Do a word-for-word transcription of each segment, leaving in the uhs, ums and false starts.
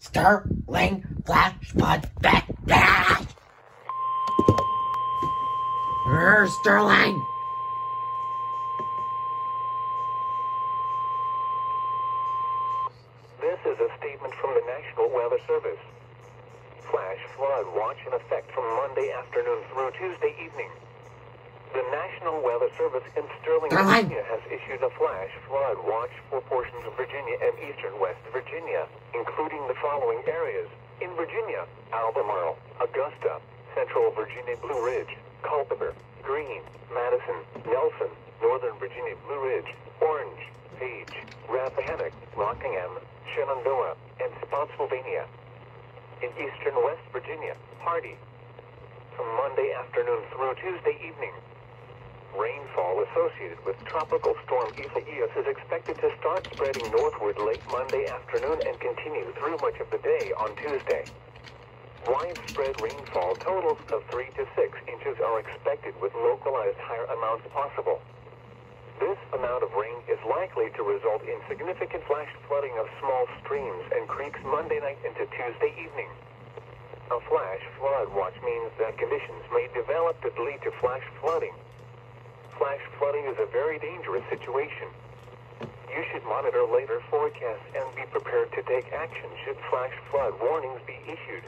Sterling flash flood back dash. Er, Sterling. This is a statement from the National Weather Service. Flash flood watch in effect from Monday afternoon through Tuesday evening. The National Weather Service in Sterling, Sterling. Virginia has issued a flash flood watch for portions of Virginia and eastern West Virginia, including the following areas. In Virginia, Albemarle, Augusta, Central Virginia Blue Ridge, Culpeper, Greene, Madison, Nelson, Northern Virginia Blue Ridge, Orange, Page, Rappahannock, Rockingham, Shenandoah, and Spotsylvania. In eastern West Virginia, Hardy. From Monday afternoon through Tuesday evening, rainfall associated with Tropical Storm Isaias is expected to start spreading northward late Monday afternoon and continue through much of the day on Tuesday. Widespread rainfall totals of three to six inches are expected with localized higher amounts possible. This amount of rain is likely to result in significant flash flooding of small streams and creeks Monday night into Tuesday evening. A flash flood watch means that conditions may develop that lead to flash flooding. Flash flooding is a very dangerous situation. You should monitor later forecasts and be prepared to take action should flash flood warnings be issued.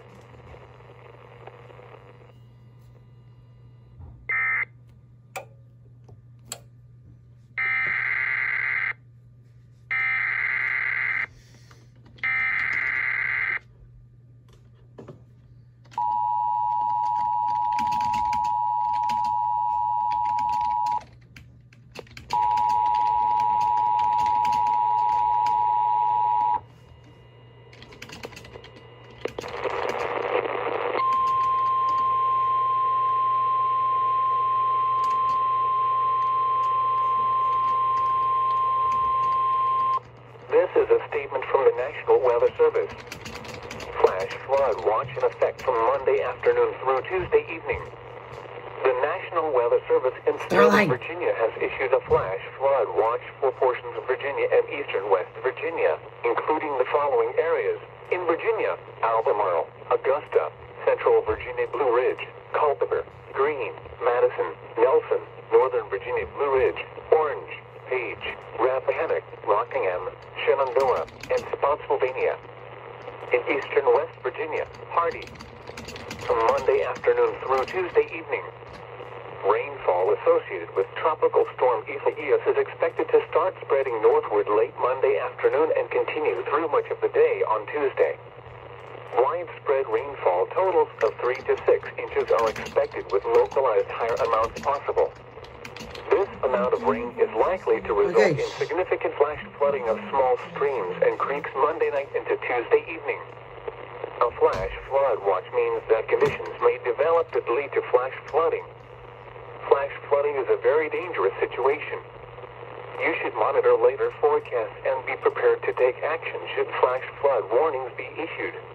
This is a statement from the National Weather Service. Flash flood watch in effect from Monday afternoon through Tuesday evening. The National Weather Service in Sterling, Virginia has issued a flash flood watch for portions of Virginia and eastern West Virginia, including the following areas. In Virginia, Albemarle, Augusta, Central Virginia Blue Ridge, Culpeper, Greene, Madison, Nelson, Northern Virginia Blue Ridge, Orange, Page, Rappahannock, Rockingham, Shenandoah, and Spotsylvania. In eastern West Virginia, Hardy. From Monday afternoon through Tuesday evening, rainfall associated with Tropical Storm Isaias is expected to start spreading northward late Monday afternoon and continue through much of the day on Tuesday. Widespread rainfall totals of three to six inches are expected with localized higher amounts possible. This amount of rain is likely to result Okay. in significant flash flooding of small streams and creeks Monday night into Tuesday evening. A flash flood watch means that conditions may develop that lead to flash flooding. Flash flooding is a very dangerous situation. You should monitor later forecasts and be prepared to take action should flash flood warnings be issued.